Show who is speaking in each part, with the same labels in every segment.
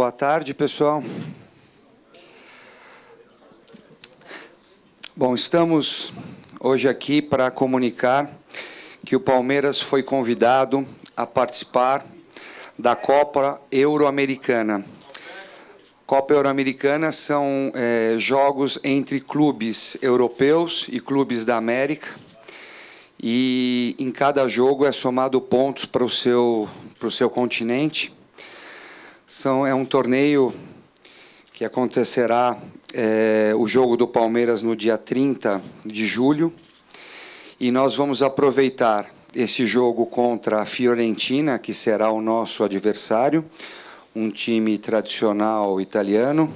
Speaker 1: Boa tarde, pessoal. Bom, estamos hoje aqui para comunicar que o Palmeiras foi convidado a participar da Copa Euro-Americana. Copa Euro-Americana são jogos entre clubes europeus e clubes da América, e em cada jogo é somado pontos para o seu continente. É um torneio que acontecerá o jogo do Palmeiras no dia 30 de julho, e nós vamos aproveitar esse jogo contra a Fiorentina, que será o nosso adversário, um time tradicional italiano,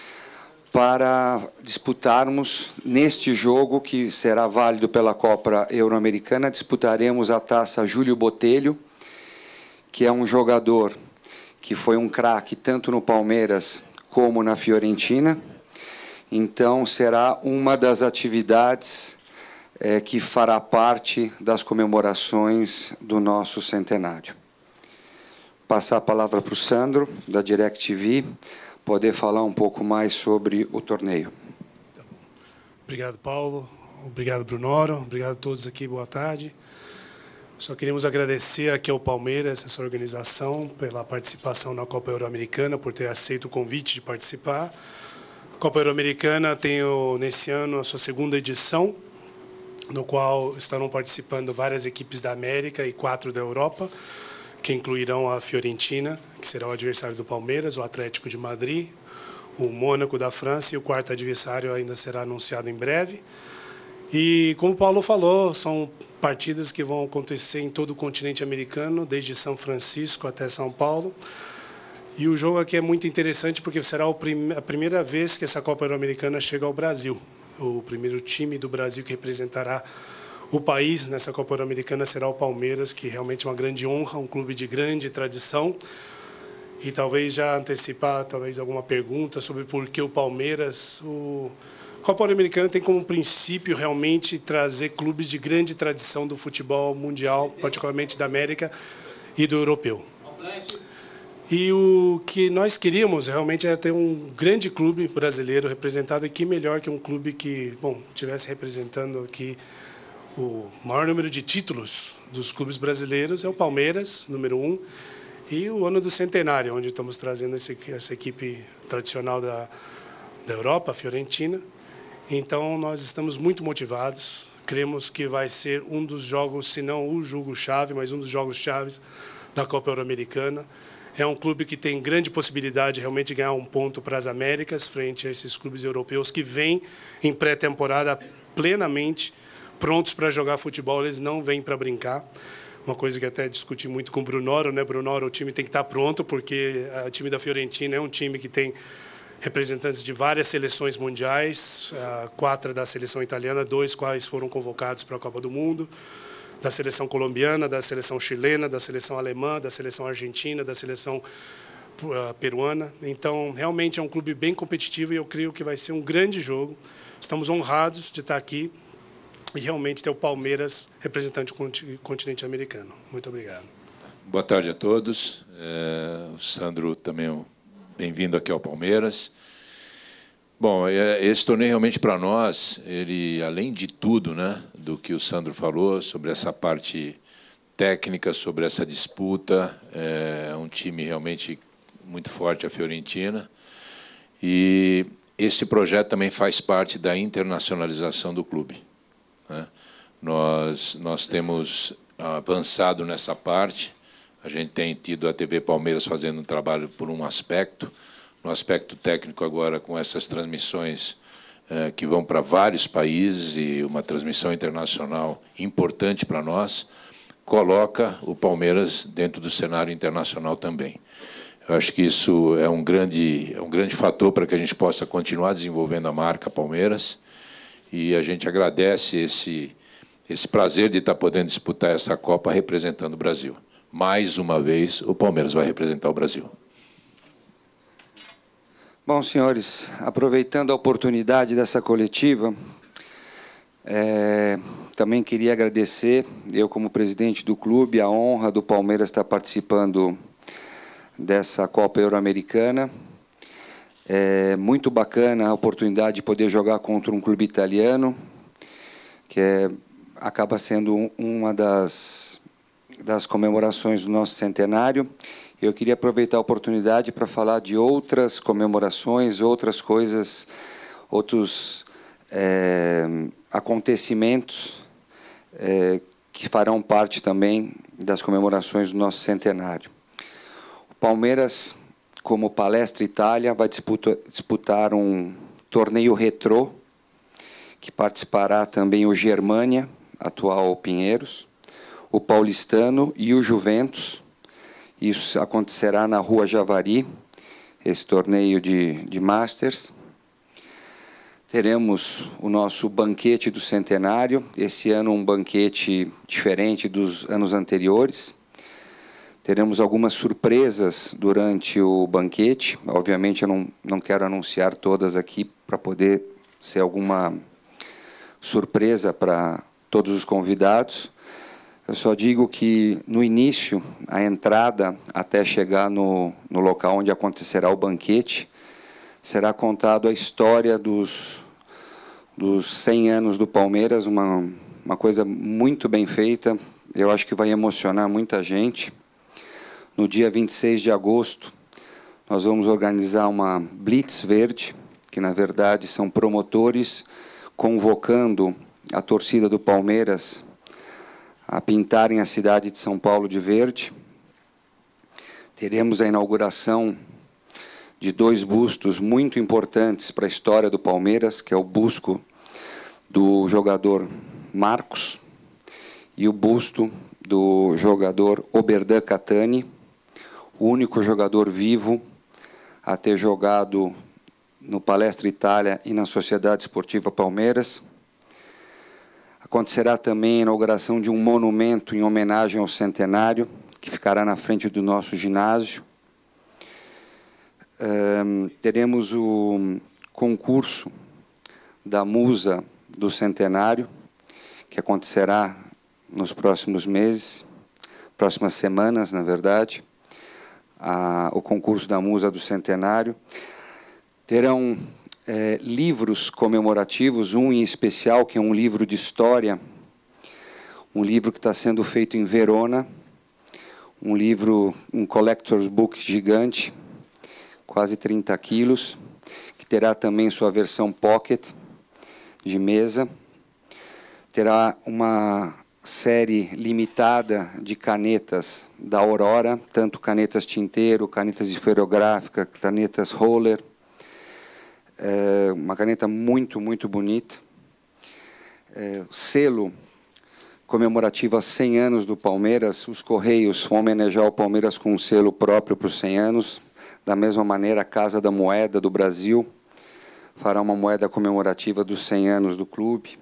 Speaker 1: para disputarmos neste jogo, que será válido pela Copa Euro-Americana, disputaremos a taça Júlio Botelho, que é um jogador que foi um craque tanto no Palmeiras como na Fiorentina. Então, será uma das atividades que fará parte das comemorações do nosso centenário. Passar a palavra para o Sandro, da DirecTV, poder falar um pouco mais sobre o torneio.
Speaker 2: Obrigado, Paulo. Obrigado, Brunoro. Obrigado a todos aqui. Boa tarde. Só queríamos agradecer aqui ao Palmeiras, essa organização, pela participação na Copa Euro-Americana, por ter aceito o convite de participar. A Copa Euro-Americana tem, nesse ano, a sua segunda edição, no qual estarão participando várias equipes da América e 4 da Europa, que incluirão a Fiorentina, que será o adversário do Palmeiras, o Atlético de Madrid, o Mônaco da França, e o quarto adversário ainda será anunciado em breve. E, como o Paulo falou, são partidas que vão acontecer em todo o continente americano, desde São Francisco até São Paulo. E o jogo aqui é muito interessante porque será a primeira vez que essa Copa Euro-Americana chega ao Brasil. O primeiro time do Brasil que representará o país nessa Copa Euro-Americana será o Palmeiras, que realmente é uma grande honra, um clube de grande tradição. E talvez já antecipar alguma pergunta sobre por que o Palmeiras. A Copa Euro-Americana tem como princípio realmente trazer clubes de grande tradição do futebol mundial, particularmente da América e do europeu. E o que nós queríamos realmente era ter um grande clube brasileiro representado aqui, melhor que um clube que, estivesse representando aqui o maior número de títulos dos clubes brasileiros, é o Palmeiras, número 1, e o ano do centenário, onde estamos trazendo essa equipe tradicional da Europa, a Fiorentina. Então, nós estamos muito motivados, cremos que vai ser um dos jogos, se não o jogo-chave, mas um dos jogos-chaves da Copa Euro-Americana. É um clube que tem grande possibilidade realmente de ganhar um ponto para as Américas, frente a esses clubes europeus que vêm em pré-temporada plenamente prontos para jogar futebol, eles não vêm para brincar. Uma coisa que até discuti muito com o Brunoro, né? Brunoro, o time tem que estar pronto, porque o time da Fiorentina é um time que tem representantes de várias seleções mundiais, 4 da seleção italiana, 2 quais foram convocados para a Copa do Mundo, da seleção colombiana, da seleção chilena, da seleção alemã, da seleção argentina, da seleção peruana. Então, realmente é um clube bem competitivo e eu creio que vai ser um grande jogo. Estamos honrados de estar aqui e realmente ter o Palmeiras representante do continente americano. Muito obrigado.
Speaker 3: Boa tarde a todos. O Sandro também, bem-vindo aqui ao Palmeiras. Bom, esse torneio realmente para nós, ele, além de tudo, né, do que o Sandro falou, sobre essa parte técnica, sobre essa disputa, é um time realmente muito forte, a Fiorentina, e esse projeto também faz parte da internacionalização do clube, né? Nós temos avançado nessa parte, a gente tem tido a TV Palmeiras fazendo um trabalho por um aspecto, no aspecto técnico agora com essas transmissões que vão para vários países e uma transmissão internacional importante para nós, coloca o Palmeiras dentro do cenário internacional também. Eu acho que isso é um grande fator para que a gente possa continuar desenvolvendo a marca Palmeiras, e a gente agradece esse prazer de estar podendo disputar essa Copa representando o Brasil. Mais uma vez, o Palmeiras vai representar o Brasil.
Speaker 1: Bom, senhores, aproveitando a oportunidade dessa coletiva, também queria agradecer, eu como presidente do clube, a honra do Palmeiras estar participando dessa Copa Euro-Americana. É muito bacana a oportunidade de poder jogar contra um clube italiano, que acaba sendo uma das comemorações do nosso centenário. Eu queria aproveitar a oportunidade para falar de outras comemorações, outras coisas, outros acontecimentos que farão parte também das comemorações do nosso centenário. O Palmeiras, como Palestra Itália, vai disputar um torneio retrô, que participará também o Germânia, atual Pinheiros, o Paulistano e o Juventus. Isso acontecerá na Rua Javari, esse torneio de Masters. Teremos o nosso banquete do centenário, esse ano um banquete diferente dos anos anteriores. Teremos algumas surpresas durante o banquete. Obviamente, eu não quero anunciar todas aqui para poder ser alguma surpresa para todos os convidados. Eu só digo que, no início, a entrada até chegar no local onde acontecerá o banquete, será contado a história dos 100 anos do Palmeiras, uma coisa muito bem feita. Eu acho que vai emocionar muita gente. No dia 26 de agosto, nós vamos organizar uma Blitz Verde, que, na verdade, são promotores convocando a torcida do Palmeiras a pintarem a cidade de São Paulo de verde. Teremos a inauguração de 2 bustos muito importantes para a história do Palmeiras, que é o busto do jogador Marcos e o busto do jogador Oberdan Catani, o único jogador vivo a ter jogado no Palestra Itália e na Sociedade Esportiva Palmeiras. Acontecerá também a inauguração de um monumento em homenagem ao centenário, que ficará na frente do nosso ginásio. Teremos o concurso da Musa do Centenário, que acontecerá nos próximos meses, próximas semanas, na verdade. O concurso da Musa do Centenário. Terão livros comemorativos, um em especial, que é um livro de história, um livro que está sendo feito em Verona, um collector's book gigante, quase 30 quilos, que terá também sua versão pocket, de mesa. Terá uma série limitada de canetas da Aurora, tanto canetas tinteiro, canetas esferográficas, canetas roller. Uma caneta muito, muito bonita. Selo comemorativo a 100 anos do Palmeiras. Os Correios vão homenagear o Palmeiras com um selo próprio para os 100 anos. Da mesma maneira, a Casa da Moeda do Brasil fará uma moeda comemorativa dos 100 anos do clube.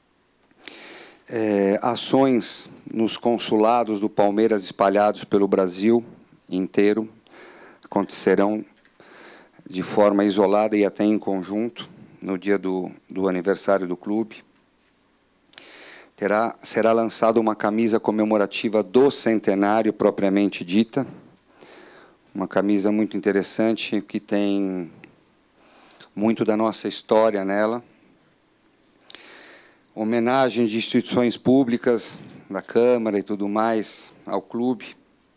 Speaker 1: Ações nos consulados do Palmeiras espalhados pelo Brasil inteiro acontecerão de forma isolada e até em conjunto no dia do aniversário do clube. Será lançada uma camisa comemorativa do centenário propriamente dita, uma camisa muito interessante que tem muito da nossa história nela. Homenagens de instituições públicas, da Câmara e tudo mais, ao clube.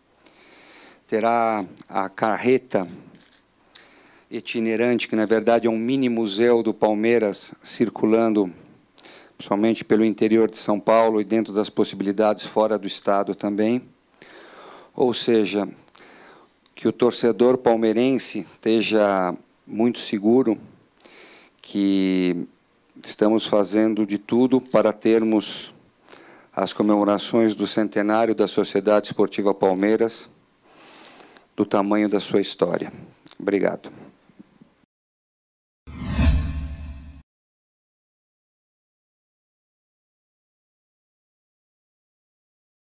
Speaker 1: Terá a carreta itinerante, que na verdade é um mini museu do Palmeiras, circulando somente pelo interior de São Paulo e dentro das possibilidades fora do estado também. Ou seja, que o torcedor palmeirense esteja muito seguro que estamos fazendo de tudo para termos as comemorações do centenário da Sociedade Esportiva Palmeiras do tamanho da sua história. Obrigado.